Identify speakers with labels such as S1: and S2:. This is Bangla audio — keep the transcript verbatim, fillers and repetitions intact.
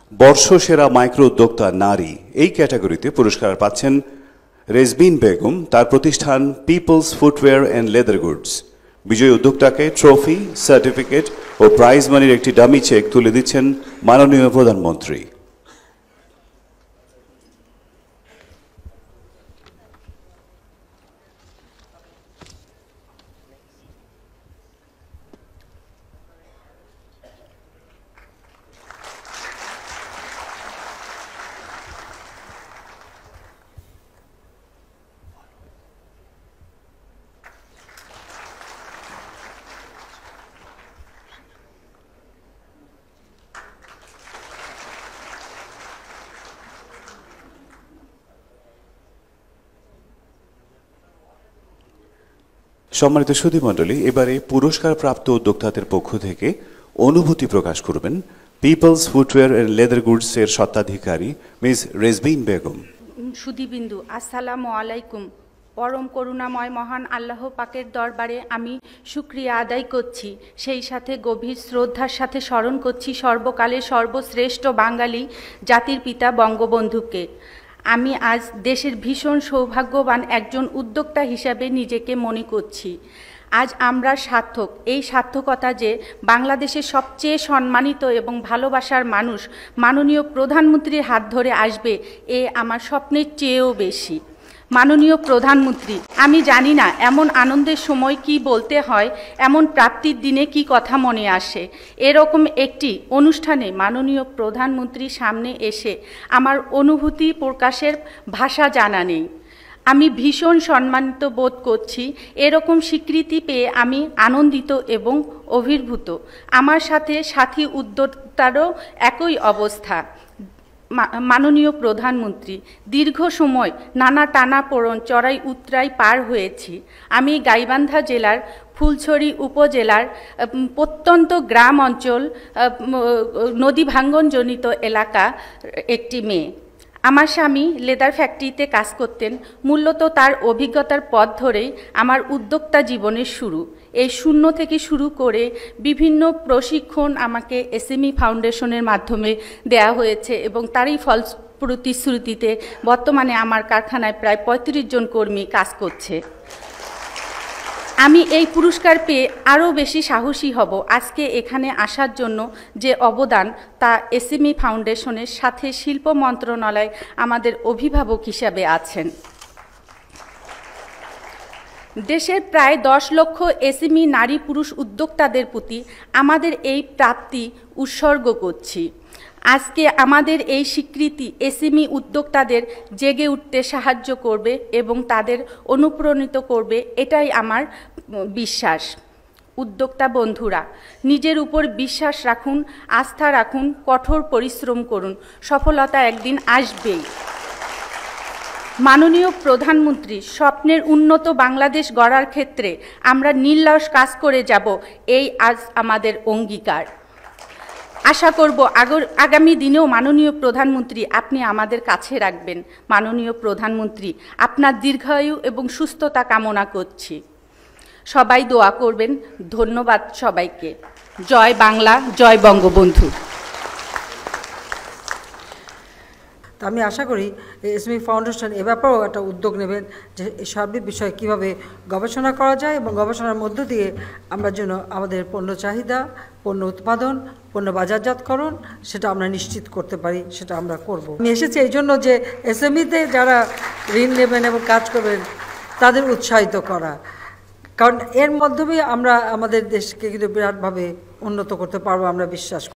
S1: বর্ষসেরা মাইক্রো উদ্যোক্তা নারী এই ক্যাটাগরিতে পুরস্কার পাচ্ছেন রেজবিন বেগম, তার প্রতিষ্ঠান peoples footwear and leather goods. বিজয়ী উদ্যোক্তাকে ট্রফি, সার্টিফিকেট ও প্রাইজ মানির একটি ডামি চেক তুলে দিচ্ছেন মাননীয় প্রধানমন্ত্রী। সম্মানিত সুধীমণ্ডলী, এবারে পুরস্কার প্রাপ্ত উদ্যোক্তাদের পক্ষ থেকে অনুভূতি প্রকাশ করবেন peoples footwear and leather goods এর স্বত্বাধিকারী মিস রেজবিন বেগম।
S2: সুধীবিন্দু, আসসালামু আলাইকুম। পরম করুণাময় মহান আল্লাহ পাকের দরবারে আমি শুকরিয়া আদায় করছি, সেই সাথে গভীর শ্রদ্ধার সাথে স্মরণ করছি সর্বকালের সর্বশ্রেষ্ঠ বাঙালি জাতির পিতা বঙ্গবন্ধুকে। আমি আজ দেশের ভীষণ সৌভাগ্যবান একজন উদ্যোক্তা হিসাবে নিজেকে মনে করছি। আজ আমরা সার্থক, এই সার্থকতা যে বাংলাদেশের সবচেয়ে সম্মানিত এবং ভালোবাসার মানুষ মাননীয় প্রধানমন্ত্রীর হাত ধরে আসবে, এ আমার স্বপ্নের চেয়েও বেশি। মাননীয় প্রধানমন্ত্রী, আমি জানি না এমন আনন্দের সময় কি বলতে হয়, এমন প্রাপ্তির দিনে কি কথা মনে আসে। এরকম একটি অনুষ্ঠানে মাননীয় প্রধানমন্ত্রীর সামনে এসে আমার অনুভূতি প্রকাশের ভাষা জানা নেই। আমি ভীষণ সম্মানিত বোধ করছি। এরকম স্বীকৃতি পেয়ে আমি আনন্দিত এবং অভিভূত। আমার সাথে সাথী উদ্যোক্তারও একই অবস্থা। মাননীয় প্রধানমন্ত্রী, দীর্ঘ সময় নানা টানাপোড়েন চড়াই উতরাই পার হয়েছি। আমি গাইবান্ধা জেলার ফুলছড়ি উপজেলার প্রত্যন্ত গ্রাম অঞ্চল, নদী ভাঙ্গনজনিত এলাকা একটি মেয়ে। আমার স্বামী লেদার ফ্যাক্টরিতে কাজ করতেন। মূলত তার অভিজ্ঞতার পথ ধরেই আমার উদ্যোক্তা জীবনের শুরু। এই শূন্য থেকে শুরু করে বিভিন্ন প্রশিক্ষণ আমাকে এসএমই ফাউন্ডেশনের মাধ্যমে দেয়া হয়েছে এবং তারই ফল প্রতিশ্রুতিতে বর্তমানে আমার কারখানায় প্রায় পঁয়ত্রিশ জন কর্মী কাজ করছে। আমি এই পুরস্কার পেয়ে আরও বেশি সাহসী হব। আজকে এখানে আসার জন্য যে অবদান, তা এসএমই ফাউন্ডেশনের সাথে শিল্প মন্ত্রণালয় আমাদের অভিভাবক হিসাবে আছেন। দেশের প্রায় দশ লক্ষ এসএমই নারী পুরুষ উদ্যোক্তাদের প্রতি আমাদের এই প্রাপ্তি উৎসর্গ করছি। আজকে আমাদের এই স্বীকৃতি এসএমই উদ্যোক্তাদের জেগে উঠতে সাহায্য করবে এবং তাদের অনুপ্রাণিত করবে, এটাই আমার বিশ্বাস। উদ্যোক্তা বন্ধুরা, নিজের উপর বিশ্বাস রাখুন, আস্থা রাখুন, কঠোর পরিশ্রম করুন, সফলতা একদিন আসবেই। মাননীয় প্রধানমন্ত্রী, স্বপ্নের উন্নত বাংলাদেশ গড়ার ক্ষেত্রে আমরা নির্লস কাজ করে যাব, এই আজ আমাদের অঙ্গীকার। আশা করব আগামী দিনেও মাননীয় প্রধানমন্ত্রী আপনি আমাদের কাছে রাখবেন। মাননীয় প্রধানমন্ত্রী, আপনার দীর্ঘায়ু এবং সুস্থতা কামনা করছি। সবাই দোয়া করবেন। ধন্যবাদ সবাইকে। জয় বাংলা, জয় বঙ্গবন্ধু।
S3: তা আমি আশা করি এসএমই ফাউন্ডেশন এ ব্যাপারেও একটা উদ্যোগ নেবেন যে এই সার্বিক বিষয়ে কীভাবে গবেষণা করা যায় এবং গবেষণার মধ্য দিয়ে আমরা যেন আমাদের পণ্য চাহিদা, পণ্য উৎপাদন, পণ্য বাজারজাতকরণ সেটা আমরা নিশ্চিত করতে পারি, সেটা আমরা করব। আমি এসেছি এই জন্য যে এসএমইতে যারা ঋণ নেবেন এবং কাজ করবেন তাদের উৎসাহিত করা, কারণ এর মাধ্যমে আমরা আমাদের দেশকে কিন্তু বিরাটভাবে উন্নত করতে পারবো আমরা বিশ্বাস করি।